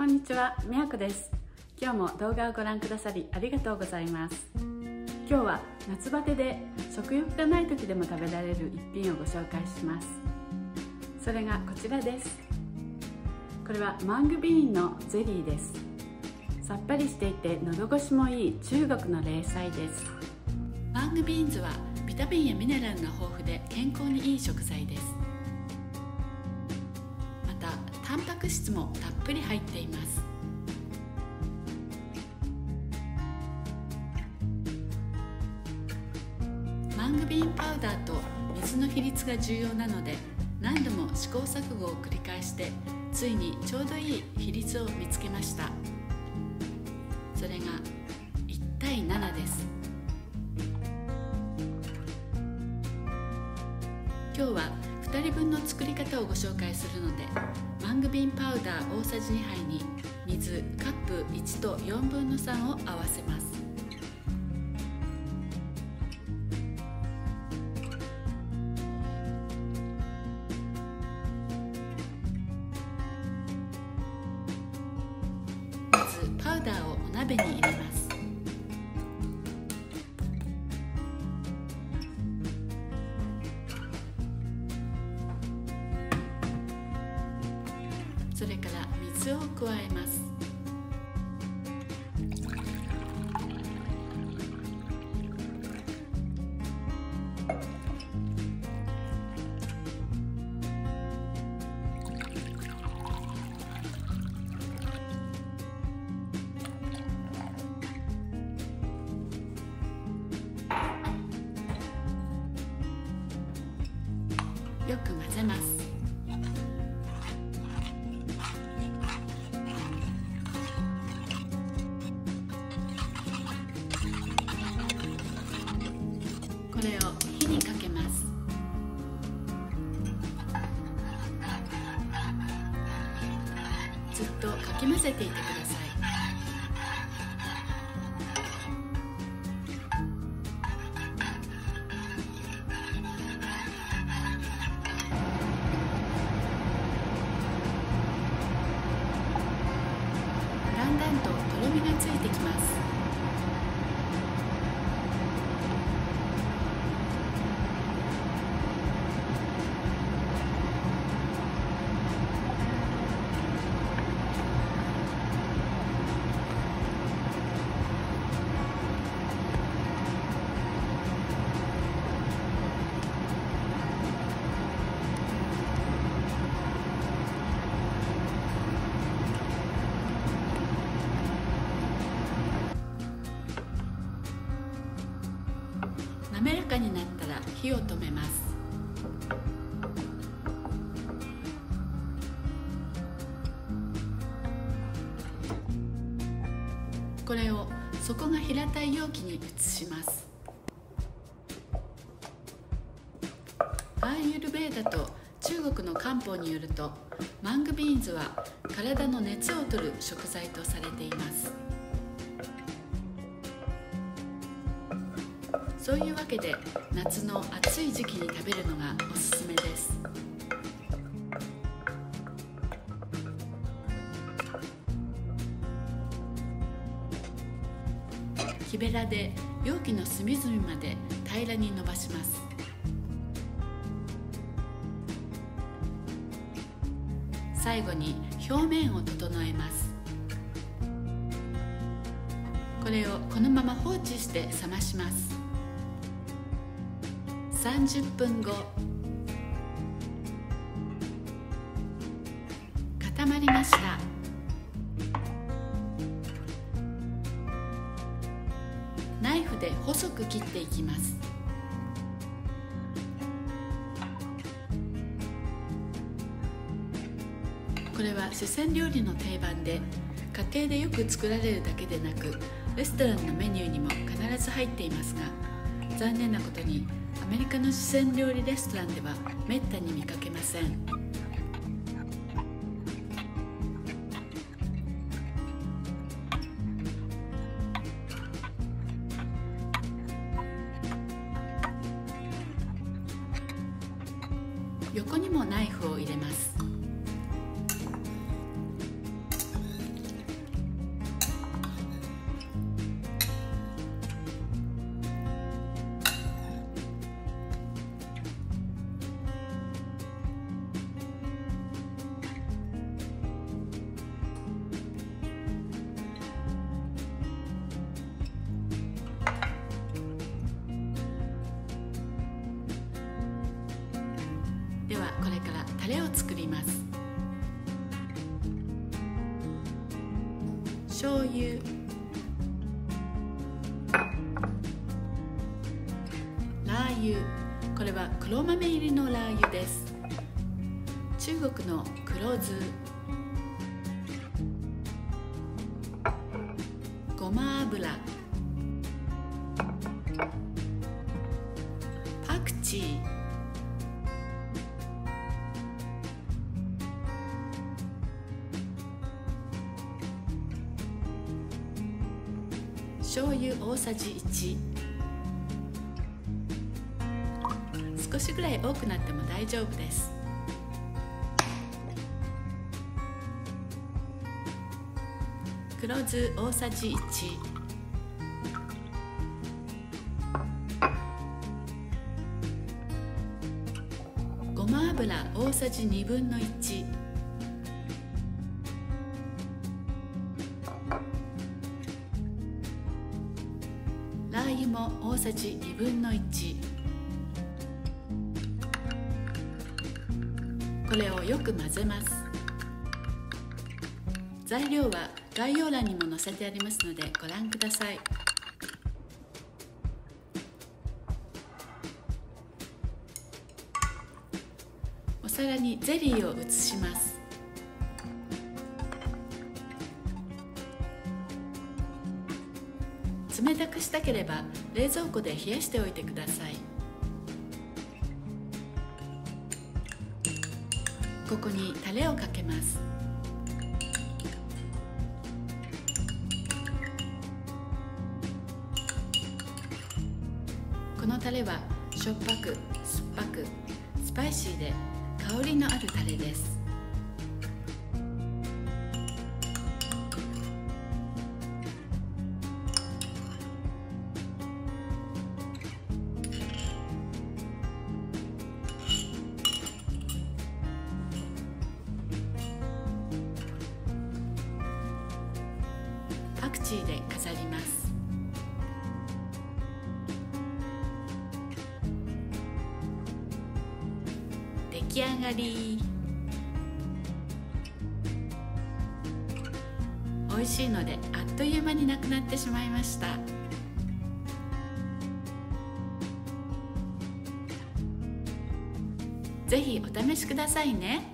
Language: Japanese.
こんにちは、みやこです。今日も動画をご覧くださりありがとうございます。今日は夏バテで食欲がない時でも食べられる一品をご紹介します。それがこちらです。これはマングビーンのゼリーです。さっぱりしていて喉越しもいい中国の冷菜です。マングビーンズはビタミンやミネラルが豊富で健康にいい食材です。またタンパク質もたっぷり入っています。マングビーンパウダーと水の比率が重要なので、何度も試行錯誤を繰り返してついにちょうどいい比率を見つけました。それが1対7です。今日は2人分の作り方をご紹介するので、マングビーンパウダー大さじ2杯に水カップ1と4分の3を合わせます。まずパウダーをお鍋に入れます。それから水を加えます。よく混ぜます。これを火にかけます。ずっとかき混ぜていてください。だんだんととろみがついてきます。滑らかになったら火を止めます。これを底が平たい容器に移します。アーユルベーダと中国の漢方によると、マングビーンズは体の熱を取る食材とされています。そういうわけで夏の暑い時期に食べるのがおすすめです。木べらで容器の隅々まで平らに伸ばします。最後に表面を整えます。これをこのまま放置して冷まします。30分後、固まりました。ナイフで細く切っていきます。これは四川料理の定番で、家庭でよく作られるだけでなく、レストランのメニューにも必ず入っていますが、残念なことにアメリカの四川料理レストランではめったに見かけません。横にもナイフを入れます。 タレを作ります。醤油、ラー油、これは黒豆入りのラー油です。中国の黒酢、ごま油、パクチー、醤油大さじ1、少しぐらい多くなっても大丈夫です。黒酢大さじ1、ごま油大さじ2分の1、ラー油も大さじ2分の1。これをよく混ぜます。材料は概要欄にも載せてありますのでご覧ください。お皿にゼリーを移します。冷たくしたければ冷蔵庫で冷やしておいてください。ここにタレをかけます。このタレはしょっぱく、酸っぱく、スパイシーで香りのあるタレです。パクチーで飾ります。出来上がり。美味しいのであっという間になくなってしまいました。ぜひお試しくださいね。